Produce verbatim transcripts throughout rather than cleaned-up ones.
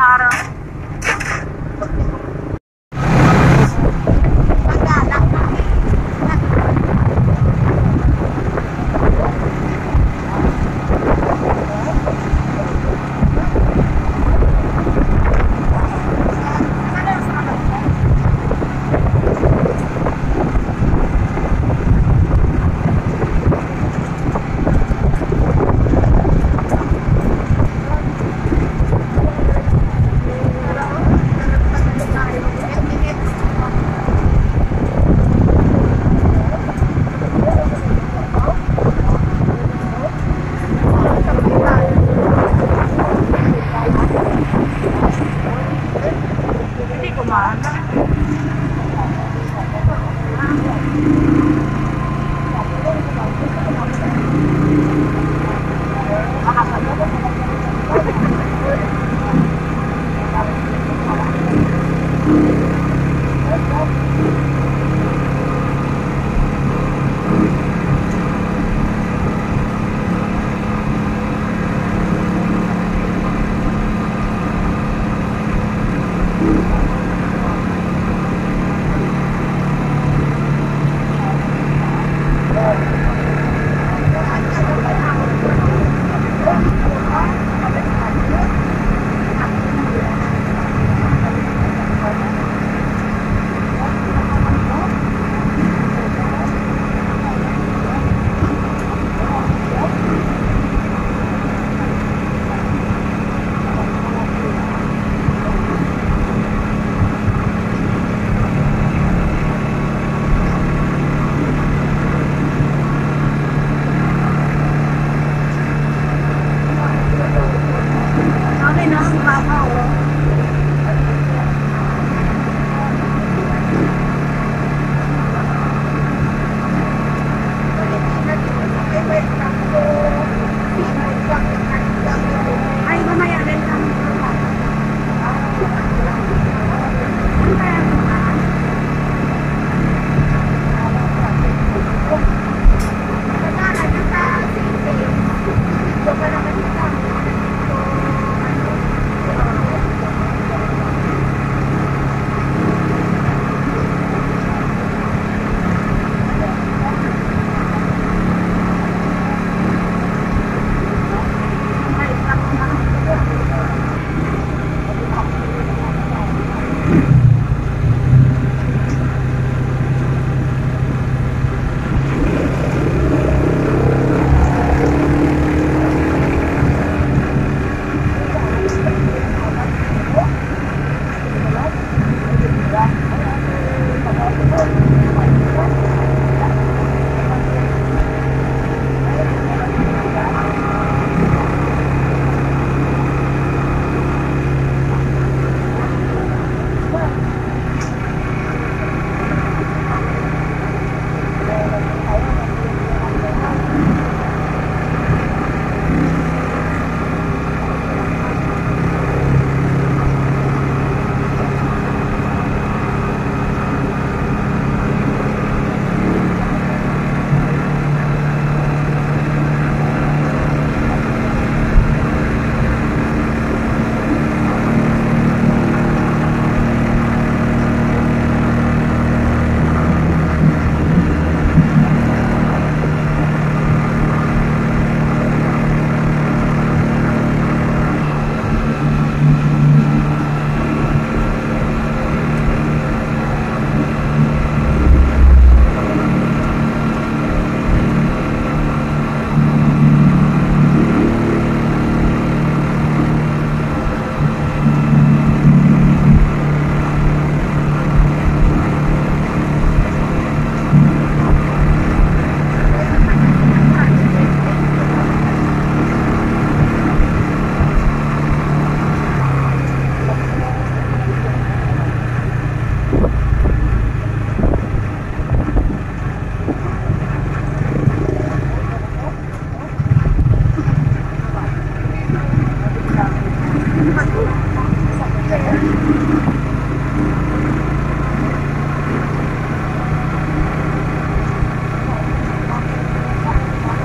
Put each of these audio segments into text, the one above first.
araw.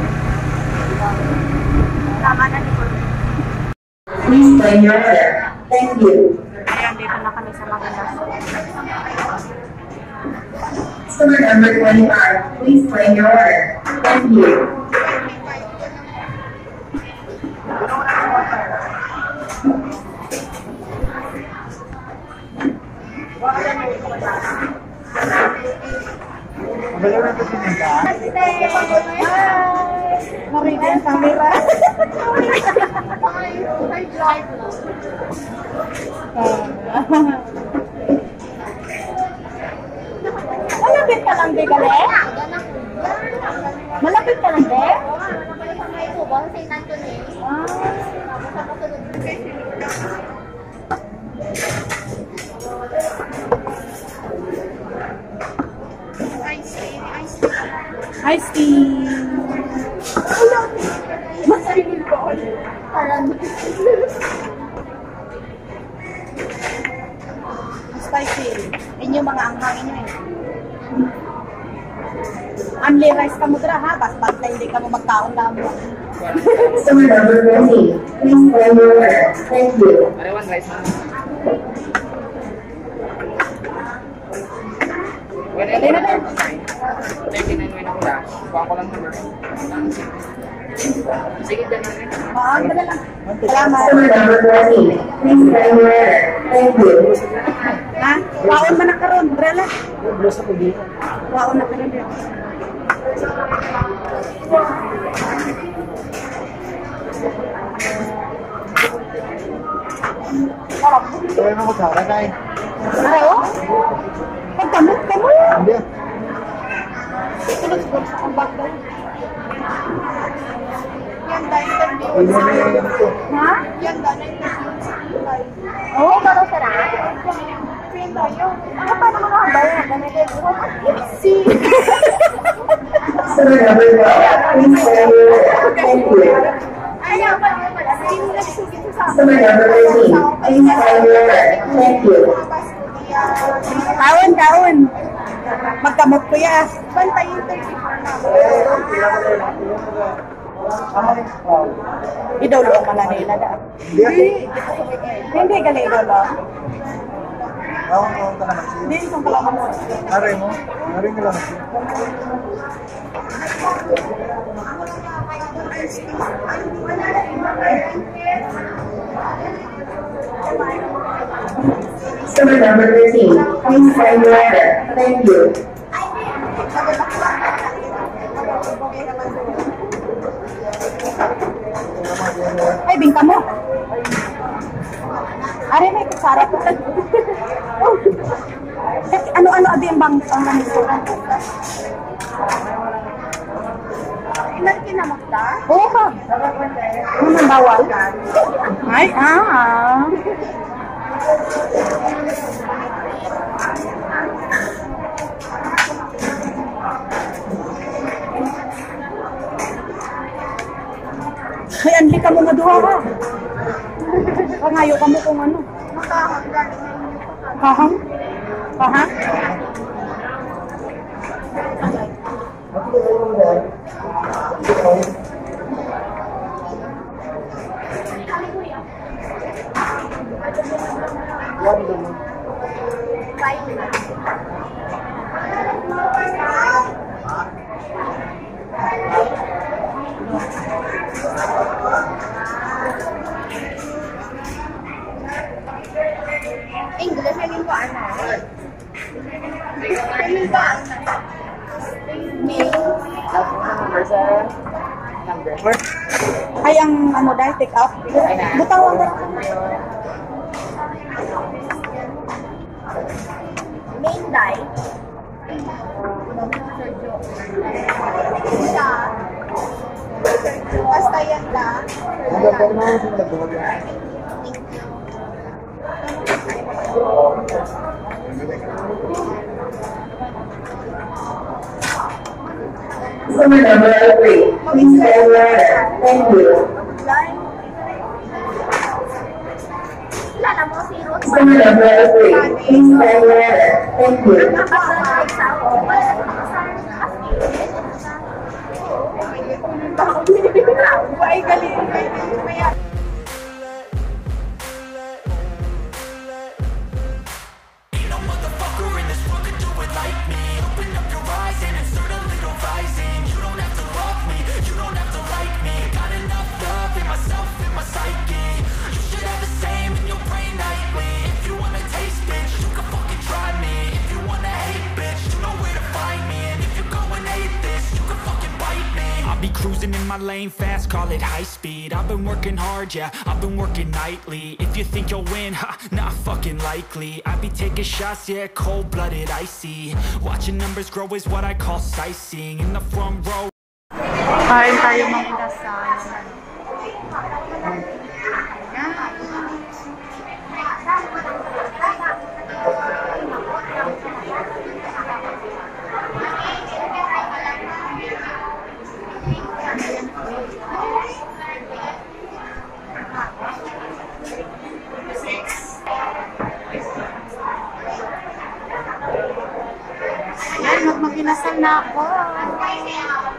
Please claim your order. Thank you. Ayan, dito na kami sa Manila. Customer number twenty-five, please claim your order. Thank you. Marinig ang camera. Malapit ka lang, di gali? Malapit ka lang, di? Ice tea. Masarili ko. Parang spicy. Yun yung mga anghangin nyo eh. Unli rice ka mo dra ha, bas basta hindi ka mo magkaon lang mo. Customer number twenty, please claim your order. Thank you. Arewan rice na. Wala na na. Thank you na ko da. Kuha ko lang number. Sige dali na. Oo, dala lang. Salamat. Customer number twenty, please claim your order. Thank you. Ha? Waon man na karon, brala. Waon na karon. Kaya na magkara na eh. Araw? Pagkamot ka mo. Hindi. Tulog ko sa bag daw. Yan dahil interview. Hindi na yan ito. Ha? Yan dahil interview. Oo, parang sarap. Friend tayo. Ano pa naman ako ba yan? Si... Customer number twelve, please claim your order. Thank you. Ayaw pa naman pala. Customer number thirteen, please claim your order. Thank you. Kaon, kaon. Magkamot ko ya. Bantayin thirty-four na. Idolo ang Manila da. Hindi. Hindi gali idolo. Ako ang tangan. Hindi kung pala mo. Aray mo? Aray mo lang. Customer number thirteen, please claim your order. Thank you. Ay, bingka mo. Are may kusara ko. Kasi ano-ano abi ang bang ang restaurant? Ilan kinamot ta? Oo ka. Ano man bawal? Ay, ah. Ay, anli ka mo nga duha ka. Pangayo ka mo kung ano. Kahang? Kahang? English yung ko ano? Yung ba? Number sa number. Ay, ang ano dahil take up. Butawan ka. Main dye. Siya. Basta yan lang. Ang ganda naman sa nagbuhat. Customer number three, please claim your order. Thank you. Wala na mo si Ruth. Customer number three, please claim your order. Thank you. Ay, galing. my lane fast, call it high speed. I've been working hard, yeah, I've been working nightly. If you think you'll win, ha, not fucking likely. I be taking shots, yeah, cold-blooded, icy. Watching numbers grow is what I call sightseeing. In the front row. Kain tayo mga inasal. Yan, mag-inasal na ako.